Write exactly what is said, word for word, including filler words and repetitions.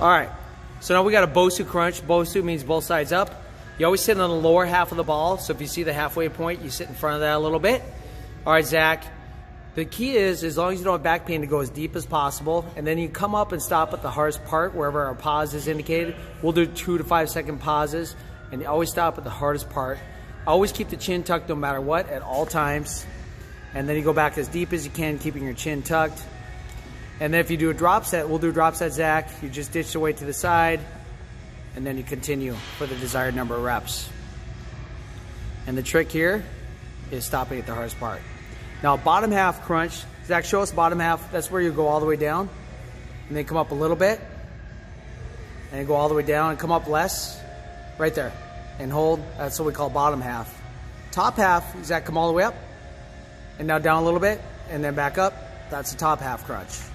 All right, so now we got a Bosu crunch. Bosu means both sides up. You always sit on the lower half of the ball, so if you see the halfway point, you sit in front of that a little bit. All right, Zach, the key is, as long as you don't have back pain, to go as deep as possible, and then you come up and stop at the hardest part, wherever our pause is indicated. We'll do two to five second pauses, and you always stop at the hardest part. Always keep the chin tucked no matter what at all times, and then you go back as deep as you can, keeping your chin tucked. And then if you do a drop set, we'll do a drop set, Zach. You just ditch the weight to the side, and then you continue for the desired number of reps. And the trick here is stopping at the hardest part. Now, bottom half crunch. Zach, show us bottom half. That's where you go all the way down, and then come up a little bit, and then go all the way down and come up less, right there, and hold. That's what we call bottom half. Top half, Zach, come all the way up, and now down a little bit, and then back up. That's the top half crunch.